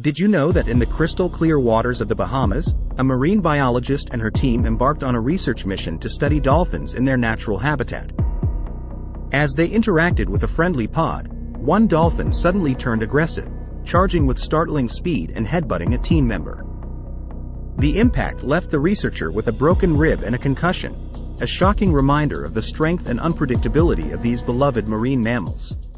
Did you know that in the crystal clear waters of the Bahamas, a marine biologist and her team embarked on a research mission to study dolphins in their natural habitat? As they interacted with a friendly pod, one dolphin suddenly turned aggressive, charging with startling speed and headbutting a team member. The impact left the researcher with a broken rib and a concussion, a shocking reminder of the strength and unpredictability of these beloved marine mammals.